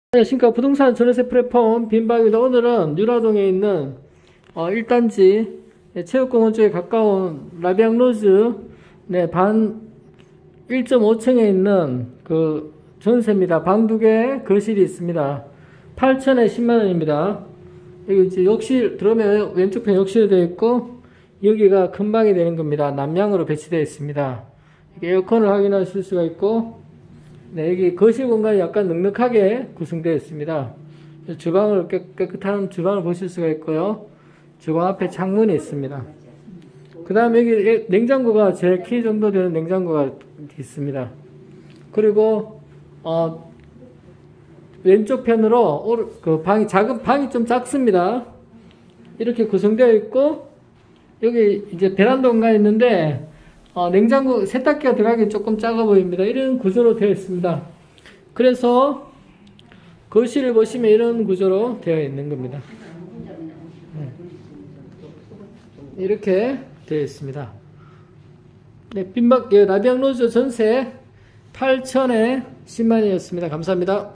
안녕하십니까. 부동산 전세 플랫폼 빈방입니다. 오늘은 유라동에 있는 1단지 체육공원 쪽에 가까운 라비앙로즈 반 1.5층에 있는 그 전세입니다. 방 2개 거실이 있습니다. 8천에 10만원입니다. 여기 이제 욕실 들어오면 왼쪽편 욕실이 되어 있고 여기가 큰 방이 되는 겁니다. 남향으로 배치되어 있습니다. 에어컨을 확인하실 수가 있고 여기 거실 공간이 약간 넉넉하게 구성되어 있습니다. 주방을 깨끗한 주방을 보실 수가 있고요. 주방 앞에 창문이 있습니다. 그 다음에 여기 냉장고가 제 키 정도 되는 냉장고가 있습니다. 그리고 왼쪽 편으로 그 방이 작은 방이 좀 작습니다. 이렇게 구성되어 있고 여기 이제 베란다 공간이 있는데 냉장고, 세탁기가 들어가기 조금 작아 보입니다. 이런 구조로 되어 있습니다. 그래서 거실을 보시면 이런 구조로 되어 있는 겁니다. 이렇게 되어 있습니다. 네, 라비앙로즈 전세 8천에 10만원이었습니다. 감사합니다.